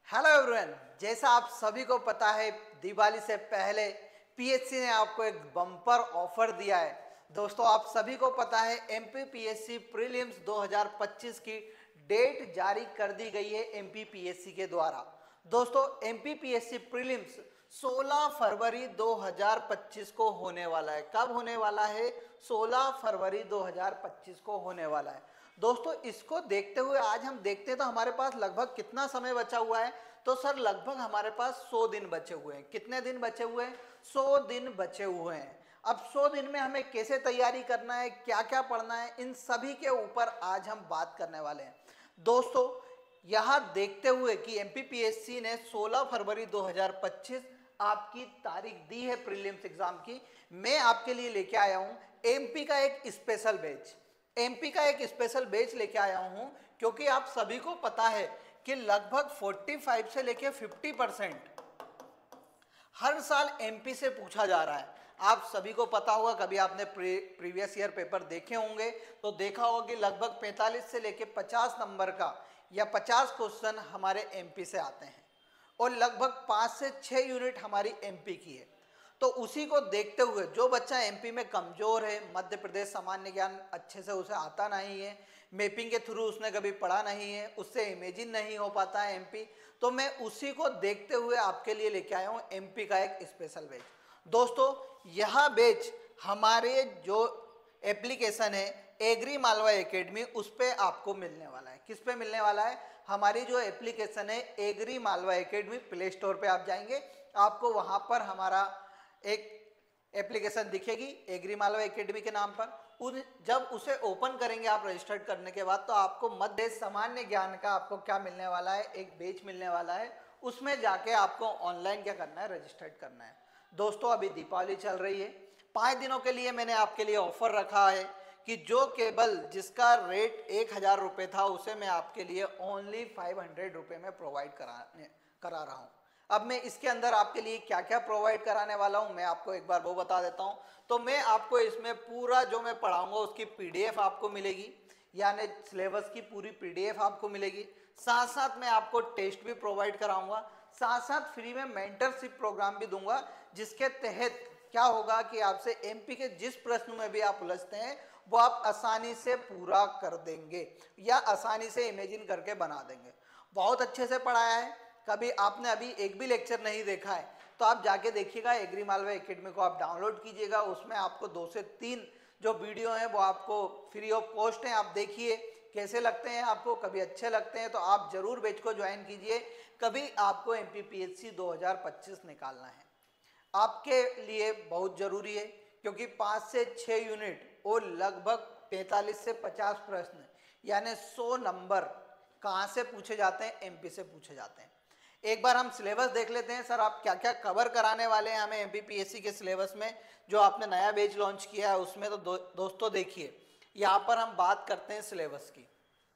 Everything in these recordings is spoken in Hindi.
हेलो एवरीवन, जैसा आप सभी को पता है दिवाली से पहले पीएससी ने आपको एक बम्पर ऑफर दिया है। दोस्तों, आप सभी को पता है एमपी पीएससी प्रीलिम्स 2025 की डेट जारी कर दी गई है एमपी पीएससी के द्वारा। दोस्तों, एमपी पीएससी प्रीलिम्स 16 फरवरी 2025 को होने वाला है। कब होने वाला है? 16 फरवरी 2025 को होने वाला है। दोस्तों, इसको देखते हुए आज हम देखते हैं तो हमारे पास लगभग कितना समय बचा हुआ है। तो सर लगभग हमारे पास 100 दिन बचे हुए हैं। कितने दिन बचे हुए हैं? 100 दिन बचे हुए हैं। अब 100 दिन में हमें कैसे तैयारी करना है, क्या क्या पढ़ना है, इन सभी के ऊपर आज हम बात करने वाले हैं। दोस्तों, यहाँ देखते हुए कि एमपीपीएससी ने 16 फरवरी 2025 आपकी तारीख दी है प्रीलिम्स एग्जाम की। मैं आपके लिए लेके आया हूँ एमपी का एक स्पेशल बैच। एमपी का एक स्पेशल बैच लेके आया हूं क्योंकि आप सभी को पता है कि लगभग 45 से लेके 50% हर साल एमपी से पूछा जा रहा है। आप सभी को पता होगा, कभी आपने प्रीवियस ईयर पेपर देखे होंगे तो देखा होगा कि लगभग 45 से लेके 50 नंबर का या 50 क्वेश्चन हमारे एमपी से आते हैं और लगभग 5 से 6 यूनिट हमारी एमपी की है। तो उसी को देखते हुए जो बच्चा एमपी में कमजोर है, मध्य प्रदेश सामान्य ज्ञान अच्छे से उसे आता नहीं है, मैपिंग के थ्रू उसने कभी पढ़ा नहीं है, उससे इमेजिन नहीं हो पाता है एमपी, तो मैं उसी को देखते हुए आपके लिए लेके आया हूँ एमपी का एक स्पेशल बैच। दोस्तों, यह बैच हमारे जो एप्लीकेशन है एग्री मालवा एकेडमी, उस पर आपको मिलने वाला है। किस पे मिलने वाला है? हमारी जो एप्लीकेशन है Agri Malwa Academy, play store पे आप जाएंगे, आपको वहां पर हमारा एक एप्लीकेशन दिखेगी एग्री मालवा एकेडमी के नाम पर। जब उसे ओपन करेंगे आप रजिस्टर्ड करने के बाद, तो आपको मध्य सामान्य ज्ञान का आपको क्या मिलने वाला है? एक बैच मिलने वाला है। उसमें जाके आपको ऑनलाइन क्या करना है? रजिस्टर्ड करना है। दोस्तों, अभी दीपावली चल रही है, 5 दिनों के लिए मैंने आपके लिए ऑफर रखा है कि जो केबल जिसका रेट 1000 रुपये था उसे मैं आपके लिए ओनली 500 रुपये में प्रोवाइड करा रहा हूँ। अब मैं इसके अंदर आपके लिए क्या क्या प्रोवाइड कराने वाला हूँ मैं आपको एक बार वो बता देता हूँ। तो मैं आपको इसमें पूरा जो मैं पढ़ाऊंगा उसकी पीडीएफ आपको मिलेगी, यानी सिलेबस की पूरी पीडीएफ आपको मिलेगी। साथ साथ मैं आपको टेस्ट भी प्रोवाइड कराऊंगा, साथ साथ फ्री में मेंटरशिप प्रोग्राम भी दूंगा, जिसके तहत क्या होगा कि आपसे एमपी के जिस प्रश्न में भी आप उलझते हैं वो आप आसानी से पूरा कर देंगे या आसानी से इमेजिन करके बना देंगे। बहुत अच्छे से पढ़ाया है। कभी आपने अभी एक भी लेक्चर नहीं देखा है तो आप जाके देखिएगा, एग्री मालवा एकेडमी को आप डाउनलोड कीजिएगा। उसमें आपको 2 से 3 जो वीडियो हैं वो आपको फ्री ऑफ कॉस्ट हैं। आप देखिए कैसे लगते हैं आपको, कभी अच्छे लगते हैं तो आप जरूर बैच को ज्वाइन कीजिए। कभी आपको एमपीपीएससी 2025 निकालना है, आपके लिए बहुत जरूरी है, क्योंकि 5 से 6 यूनिट और लगभग 45 से 50 प्रश्न यानी 100 नंबर कहाँ से पूछे जाते हैं? एमपी से पूछे जाते हैं। एक बार हम सिलेबस देख लेते हैं। सर आप क्या क्या कवर कराने वाले हैं हमें एमपीपीएससी के सिलेबस में, जो आपने नया बैच लॉन्च किया है उसमें। तो दोस्तों देखिए, यहाँ पर हम बात करते हैं सिलेबस की।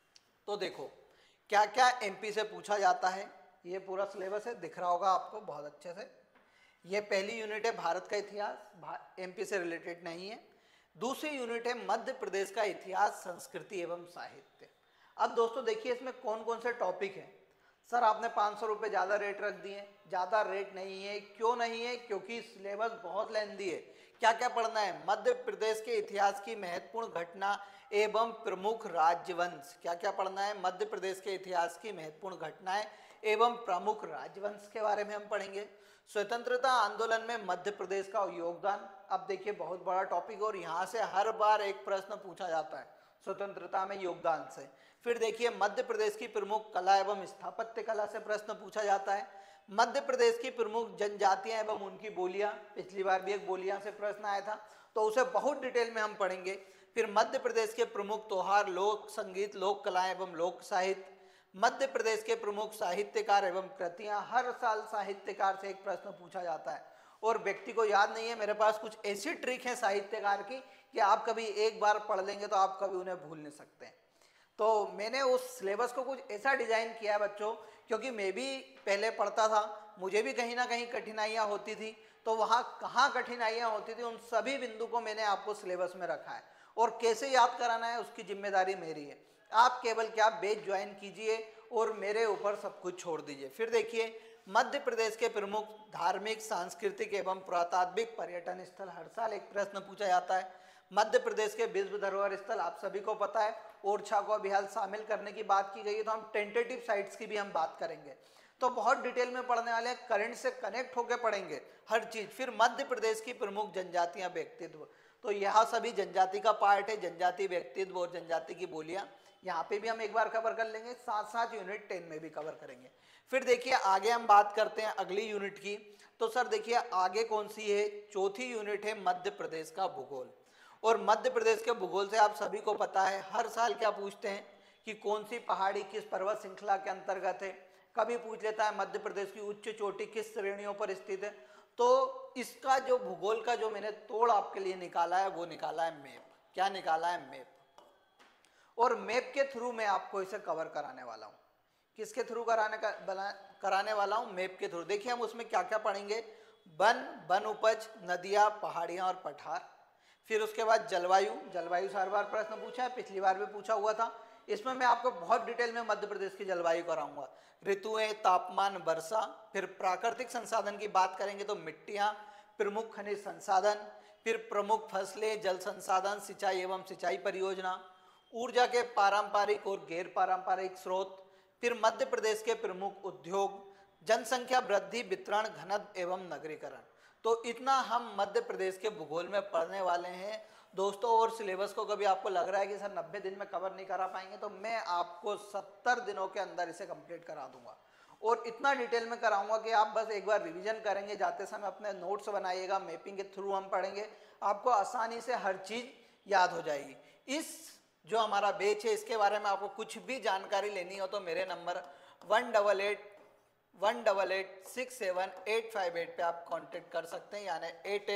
तो देखो क्या क्या एमपी से पूछा जाता है। ये पूरा सिलेबस है, दिख रहा होगा आपको बहुत अच्छे से। ये पहली यूनिट है भारत का इतिहास, एमपी से रिलेटेड नहीं है। दूसरी यूनिट है मध्य प्रदेश का इतिहास, संस्कृति एवं साहित्य। अब दोस्तों देखिए इसमें कौन कौन से टॉपिक हैं। सर आपने 500 रुपये ज़्यादा रेट रख दिए। ज़्यादा रेट नहीं है। क्यों नहीं है? क्योंकि सिलेबस बहुत लेंदी है। क्या क्या पढ़ना है? मध्य प्रदेश के इतिहास की महत्वपूर्ण घटना एवं प्रमुख राजवंश। क्या क्या पढ़ना है? मध्य प्रदेश के इतिहास की महत्वपूर्ण घटनाएं एवं प्रमुख राजवंश के बारे में हम पढ़ेंगे। स्वतंत्रता आंदोलन में मध्य प्रदेश का योगदान। अब देखिए बहुत बड़ा टॉपिक और यहाँ से हर बार एक प्रश्न पूछा जाता है स्वतंत्रता में योगदान से। फिर देखिए मध्य प्रदेश की प्रमुख कला एवं स्थापत्य कला से प्रश्न पूछा जाता है। मध्य प्रदेश की प्रमुख जनजातियां एवं उनकी बोलियां, पिछली बार भी एक बोलियां से प्रश्न आया था तो उसे बहुत डिटेल में हम पढ़ेंगे। फिर मध्य प्रदेश के प्रमुख त्योहार, लोक संगीत, लोक कलाएं एवं लोक साहित्य। मध्य प्रदेश के प्रमुख साहित्यकार एवं कृतियां। हर साल साहित्यकार से एक प्रश्न पूछा जाता है और व्यक्ति को याद नहीं है। मेरे पास कुछ ऐसी ट्रिक है साहित्यकार की कि आप कभी एक बार पढ़ लेंगे तो आप कभी उन्हें भूल नहीं सकते हैं। तो मैंने उस सिलेबस को कुछ ऐसा डिजाइन किया है बच्चों, क्योंकि मैं भी पहले पढ़ता था, मुझे भी कहीं ना कहीं कठिनाइयाँ होती थी। तो वहाँ कहाँ कठिनाइयाँ होती थी उन सभी बिंदु को मैंने आपको सिलेबस में रखा है, और कैसे याद कराना है उसकी जिम्मेदारी मेरी है। आप केवल क्या बैच ज्वाइन कीजिए और मेरे ऊपर सब कुछ छोड़ दीजिए। फिर देखिए, मध्य प्रदेश के प्रमुख धार्मिक, सांस्कृतिक एवं पुरातात्विक पर्यटन स्थल, हर साल एक प्रश्न पूछा जाता है। मध्य प्रदेश के विश्व धरोहर स्थल आप सभी को पता है, ओरछा को अभी हाल शामिल करने की बात की गई है, तो हम टेंटेटिव साइट्स की भी हम बात करेंगे, तो बहुत डिटेल में पढ़ने वाले हैं, करंट से कनेक्ट होकर पढ़ेंगे हर चीज। फिर मध्य प्रदेश की प्रमुख जनजातियां, व्यक्तित्व, तो यहाँ सभी जनजाति का पार्ट है, जनजाति, व्यक्तित्व और जनजाति की बोलियां, यहाँ पे भी हम एक बार कवर कर लेंगे, साथ साथ यूनिट 10 में भी कवर करेंगे। फिर देखिए आगे हम बात करते हैं अगली यूनिट की, तो सर देखिए आगे कौन सी है, चौथी यूनिट है मध्य प्रदेश का भूगोल। और मध्य प्रदेश के भूगोल से आप सभी को पता है, हर साल क्या पूछते हैं कि कौन सी पहाड़ी किस पर्वत श्रृंखला के अंतर्गत है, कभी पूछ लेता है मध्य प्रदेश की उच्च चोटी किस श्रेणियों पर स्थित है। तो इसका जो भूगोल का जो मैंने तोड़ आपके लिए निकाला है, वो निकाला है मैप। क्या निकाला है? मैप। और मैप के थ्रू मैं आपको इसे कवर कराने वाला हूँ। किसके थ्रू कराने वाला हूँ? मैप के थ्रू। देखिए हम उसमें क्या क्या पढ़ेंगे, वन उपज, नदियाँ, पहाड़ियाँ और पठार। फिर उसके बाद जलवायु, जलवायु से हर बार प्रश्न पूछा है, पिछली बार भी पूछा हुआ था, इसमें मैं आपको बहुत डिटेल में मध्य प्रदेश की जलवायु कराऊंगा। ऋतुएं, तापमान, वर्षा। फिर प्राकृतिक संसाधन की बात करेंगे तो मिट्टियाँ, प्रमुख खनिज संसाधन, फिर प्रमुख फसलें, जल संसाधन, सिंचाई एवं सिंचाई परियोजना, ऊर्जा के पारंपरिक और गैर पारंपरिक स्रोत, फिर मध्य प्रदेश के प्रमुख उद्योग, जनसंख्या वृद्धि, वितरण, घनत्व एवं नगरीकरण। तो इतना हम मध्य प्रदेश के भूगोल में पढ़ने वाले हैं दोस्तों। और सिलेबस को कभी आपको लग रहा है कि सर 90 दिन में कवर नहीं करा पाएंगे, तो मैं आपको 70 दिनों के अंदर इसे कंप्लीट करा दूंगा। और इतना डिटेल में कराऊंगा कि आप बस एक बार रिवीजन करेंगे, जाते समय अपने नोट्स बनाइएगा, मैपिंग के थ्रू हम पढ़ेंगे, आपको आसानी से हर चीज़ याद हो जाएगी। इस जो हमारा बैच है, इसके बारे में आपको कुछ भी जानकारी लेनी हो तो मेरे नंबर 18818867858 पे आप कांटेक्ट कर सकते हैं, यानी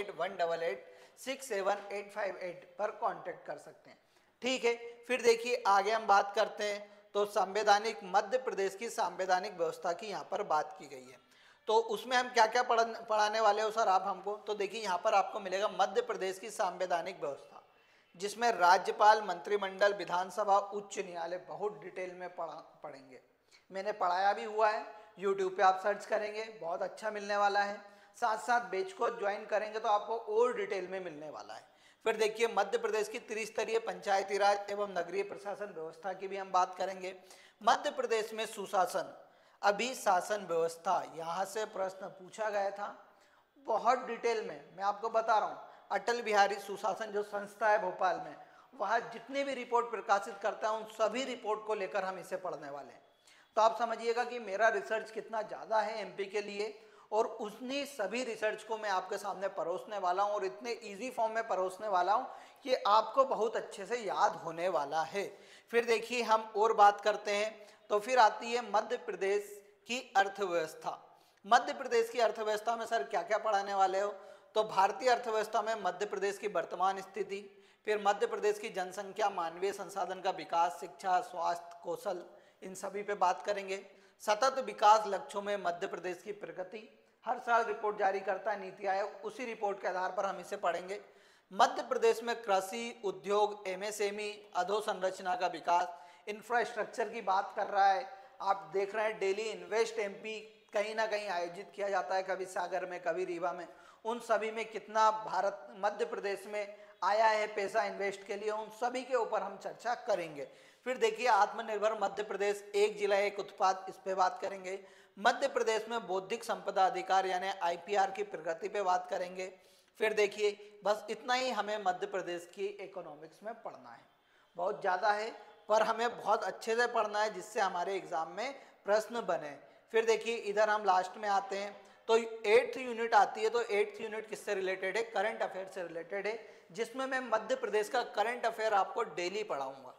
8818867858 पर कांटेक्ट कर सकते हैं। ठीक है, फिर देखिए आगे हम बात करते हैं, तो संवैधानिक, मध्य प्रदेश की संवैधानिक व्यवस्था की यहाँ पर बात की गई है। तो उसमें हम क्या क्या पढ़ाने वाले हो सर आप हमको? तो देखिए यहाँ पर आपको मिलेगा मध्य प्रदेश की संवैधानिक व्यवस्था, जिसमें राज्यपाल, मंत्रिमंडल, विधानसभा, उच्च न्यायालय, बहुत डिटेल में पढ़ेंगे। मैंने पढ़ाया भी हुआ है, यूट्यूब पे आप सर्च करेंगे, बहुत अच्छा मिलने वाला है। साथ साथ बैच को ज्वाइन करेंगे तो आपको और डिटेल में मिलने वाला है। फिर देखिए मध्य प्रदेश की त्रिस्तरीय पंचायती राज एवं नगरीय प्रशासन व्यवस्था की भी हम बात करेंगे। मध्य प्रदेश में सुशासन, अभिशासन व्यवस्था, यहाँ से प्रश्न पूछा गया था बहुत डिटेल में, मैं आपको बता रहा हूँ। अटल बिहारी सुशासन जो संस्था है भोपाल में, वहाँ जितनी भी रिपोर्ट प्रकाशित करता है उन सभी रिपोर्ट को लेकर हम इसे पढ़ने वाले हैं। तो आप समझिएगा कि मेरा रिसर्च कितना ज़्यादा है एमपी के लिए, और उन्हीं सभी रिसर्च को मैं आपके सामने परोसने वाला हूँ, और इतने इजी फॉर्म में परोसने वाला हूँ कि आपको बहुत अच्छे से याद होने वाला है। फिर देखिए हम और बात करते हैं, तो फिर आती है मध्य प्रदेश की अर्थव्यवस्था। मध्य प्रदेश की अर्थव्यवस्था में सर क्या क्या पढ़ाने वाले हो? तो भारतीय अर्थव्यवस्था में मध्य प्रदेश की वर्तमान स्थिति, फिर मध्य प्रदेश की जनसंख्या, मानवीय संसाधन का विकास, शिक्षा, स्वास्थ्य, कौशल, इन सभी पे बात करेंगे। सतत विकास लक्ष्यों में मध्य प्रदेश की प्रगति, हर साल रिपोर्ट जारी करता है नीति आयोग, उसी रिपोर्ट के आधार पर हम इसे पढ़ेंगे। मध्य प्रदेश में कृषि, उद्योग, एमएसएमई, अधोसंरचना का विकास, इंफ्रास्ट्रक्चर की बात कर रहा है। आप देख रहे हैं डेली इन्वेस्ट एमपी कहीं ना कहीं आयोजित किया जाता है, कभी सागर में, कभी रीवा में, उन सभी में कितना भारत मध्य प्रदेश में आया है पैसा इन्वेस्ट के लिए, उन सभी के ऊपर हम चर्चा करेंगे। फिर देखिए आत्मनिर्भर मध्य प्रदेश, एक जिला एक उत्पाद, इस पे बात करेंगे। मध्य प्रदेश में बौद्धिक संपदा अधिकार यानी आईपीआर की प्रगति पे बात करेंगे। फिर देखिए बस इतना ही हमें मध्य प्रदेश की इकोनॉमिक्स में पढ़ना है, बहुत ज़्यादा है पर हमें बहुत अच्छे से पढ़ना है जिससे हमारे एग्जाम में प्रश्न बने। फिर देखिए इधर हम लास्ट में आते हैं, तो 8th यूनिट आती है। तो 8th यूनिट किससे रिलेटेड है? करंट अफेयर से रिलेटेड है, जिसमें मैं मध्य प्रदेश का करंट अफेयर आपको डेली पढ़ाऊंगा।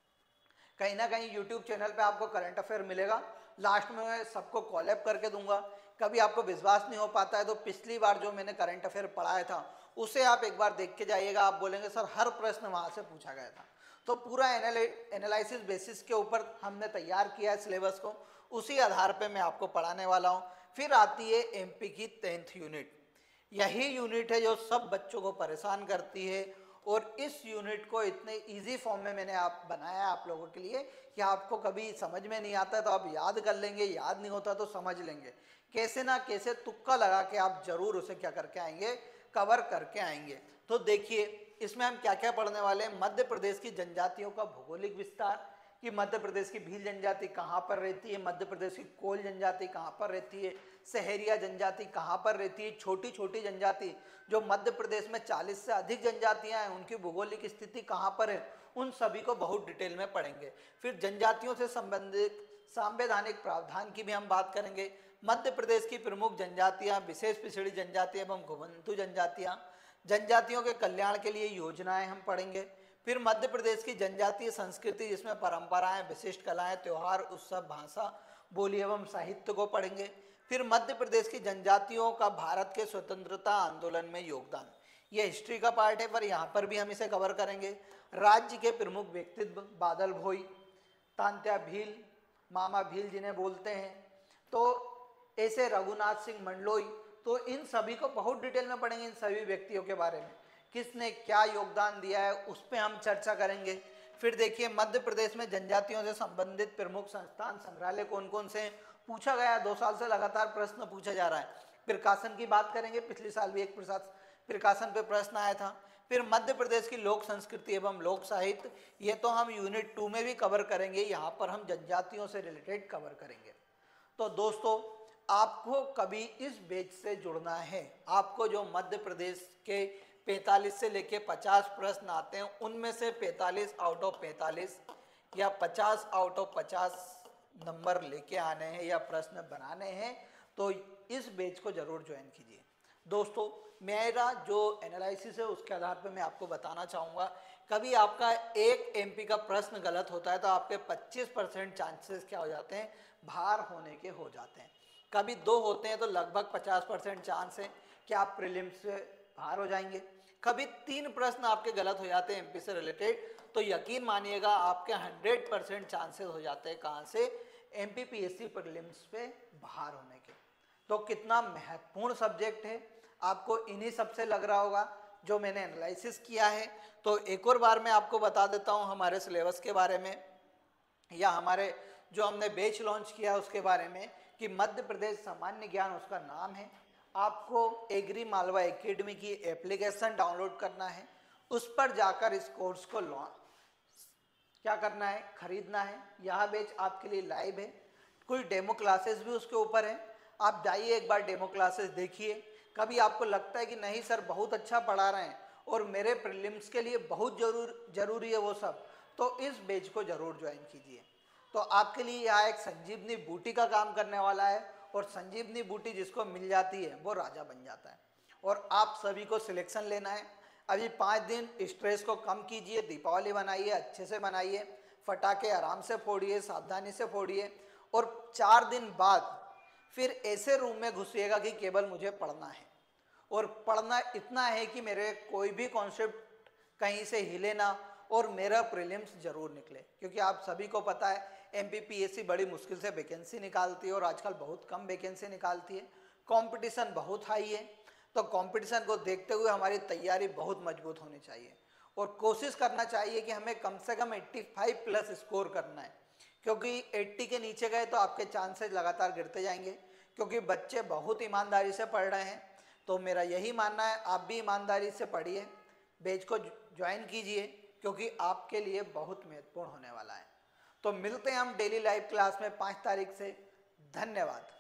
कहीं ना कहीं यूट्यूब चैनल पे आपको करंट अफेयर मिलेगा, लास्ट में मैं सबको कॉलअप करके दूंगा। कभी आपको विश्वास नहीं हो पाता है तो पिछली बार जो मैंने करंट अफेयर पढ़ाया था उसे आप एक बार देख के जाइएगा, आप बोलेंगे सर हर प्रश्न वहाँ से पूछा गया था। तो पूरा एनालिसिस बेसिस के ऊपर हमने तैयार किया है सिलेबस को, उसी आधार पे मैं आपको पढ़ाने वाला हूँ। फिर आती है एमपी की 10th यूनिट। यही यूनिट है जो सब बच्चों को परेशान करती है और इस यूनिट को इतने इजी फॉर्म में मैंने बनाया आप लोगों के लिए कि आपको कभी समझ में नहीं आता तो आप याद कर लेंगे, याद नहीं होता तो समझ लेंगे। कैसे ना कैसे तुक्का लगा के आप जरूर उसे क्या करके आएंगे, कवर करके आएंगे। तो देखिए इसमें हम क्या क्या पढ़ने वाले हैं। मध्य प्रदेश की जनजातियों का भौगोलिक विस्तार, कि मध्य प्रदेश की भील जनजाति कहाँ पर रहती है, मध्य प्रदेश की कोल जनजाति कहाँ पर रहती है, सहरिया जनजाति कहाँ पर रहती है, छोटी छोटी जनजाति जो मध्य प्रदेश में 40 से अधिक जनजातियां हैं उनकी भौगोलिक स्थिति कहाँ पर है, उन सभी को बहुत डिटेल में पढ़ेंगे। फिर जनजातियों से संबंधित संवैधानिक प्रावधान की भी हम बात करेंगे। मध्य प्रदेश की प्रमुख जनजातियां, विशेष पिछड़ी जनजातियां एवं घुमंतु जनजातियां, जनजातियों के कल्याण के लिए योजनाएं हम पढ़ेंगे। फिर मध्य प्रदेश की जनजातीय संस्कृति जिसमें परंपराएं, विशिष्ट कलाएं, त्योहार, उत्सव, भाषा, बोली एवं साहित्य को पढ़ेंगे। फिर मध्य प्रदेश की जनजातियों का भारत के स्वतंत्रता आंदोलन में योगदान, ये हिस्ट्री का पार्ट है पर यहाँ पर भी हम इसे कवर करेंगे। राज्य के प्रमुख व्यक्तित्व, बादल भोई, तांत्या भील, मामा भील जिन्हें बोलते हैं, तो ऐसे रघुनाथ सिंह मंडलोई, तो इन सभी को बहुत डिटेल में पढ़ेंगे। इन सभी व्यक्तियों के बारे में किसने क्या योगदान दिया है उस पर हम चर्चा करेंगे। फिर देखिए मध्य प्रदेश में जनजातियों से संबंधित प्रमुख संस्थान, संग्रहालय कौन कौन से पूछा गया है, 2 साल से लगातार प्रश्न पूछा जा रहा है। प्रकाशन की बात करेंगे, पिछले साल भी एक प्रकाशन पे प्रश्न आया था। फिर मध्य प्रदेश की लोक संस्कृति एवं लोक साहित्य, ये तो हम यूनिट 2 में भी कवर करेंगे, यहाँ पर हम जनजातियों से रिलेटेड कवर करेंगे। तो दोस्तों आपको कभी इस बैच से जुड़ना है, आपको जो मध्य प्रदेश के 45 से लेके 50 प्रश्न आते हैं उनमें से 45 आउट ऑफ 45 या 50 आउट ऑफ 50 नंबर लेके आने हैं या प्रश्न बनाने हैं, तो इस बैच को जरूर ज्वाइन कीजिए। दोस्तों मेरा जो एनालिसिस है उसके आधार पर मैं आपको बताना चाहूँगा, कभी आपका एक एमपी का प्रश्न गलत होता है तो आपके 25% चांसेस क्या हो जाते हैं, बाहर होने के हो जाते हैं। कभी 2 होते हैं तो लगभग 50% चांस है कि आप प्रीलिम्स से बाहर हो जाएंगे। कभी 3 प्रश्न आपके गलत हो जाते हैं एमपी से रिलेटेड, तो यकीन मानिएगा आपके 100% चांसेस हो जाते हैं कहाँ से, एमपी पीएससी प्रीलिम्स पे बाहर होने के। तो कितना महत्वपूर्ण सब्जेक्ट है आपको इन्हीं सबसे लग रहा होगा जो मैंने एनालिसिस किया है। तो एक और बार मैं आपको बता देता हूँ हमारे सिलेबस के बारे में या हमारे जो हमने बैच लॉन्च किया उसके बारे में, कि मध्य प्रदेश सामान्य ज्ञान उसका नाम है। आपको एग्री मालवा एकेडमी की एप्लीकेशन डाउनलोड करना है, उस पर जाकर इस कोर्स को क्या करना है, खरीदना है। यह बैच आपके लिए लाइव है, कोई डेमो क्लासेस भी उसके ऊपर है, आप जाइए एक बार डेमो क्लासेस देखिए। कभी आपको लगता है कि नहीं सर बहुत अच्छा पढ़ा रहे हैं और मेरे प्रीलिम्स के लिए बहुत जरूरी है वो सब, तो इस बैच को जरूर ज्वाइन कीजिए। तो आपके लिए यहाँ एक संजीवनी बूटी का काम करने वाला है, और संजीवनी बूटी जिसको मिल जाती है वो राजा बन जाता है। और आप सभी को सिलेक्शन लेना है। अभी 5 दिन स्ट्रेस को कम कीजिए, दीपावली बनाइए, अच्छे से बनाइए, फटाके आराम से फोड़िए, सावधानी से फोड़िए, और 4 दिन बाद फिर ऐसे रूम में घुसिएगा कि केवल मुझे पढ़ना है, और पढ़ना इतना है कि मेरे कोई भी कॉन्सेप्ट कहीं से हिले ना और मेरा प्रीलिम्स जरूर निकले। क्योंकि आप सभी को पता है एमपीपीएससी बड़ी मुश्किल से वैकेंसी निकालती है और आजकल बहुत कम वैकेंसी निकालती है, कंपटीशन बहुत हाई है। तो कंपटीशन को देखते हुए हमारी तैयारी बहुत मजबूत होनी चाहिए और कोशिश करना चाहिए कि हमें कम से कम 85 प्लस स्कोर करना है, क्योंकि 80 के नीचे गए तो आपके चांसेस लगातार गिरते जाएंगे, क्योंकि बच्चे बहुत ईमानदारी से पढ़ रहे हैं। तो मेरा यही मानना है आप भी ईमानदारी से पढ़िए, बैच को ज्वाइन कीजिए, क्योंकि आपके लिए बहुत महत्वपूर्ण होने वाला है। तो मिलते हैं हम डेली लाइव क्लास में 5 तारीख से। धन्यवाद।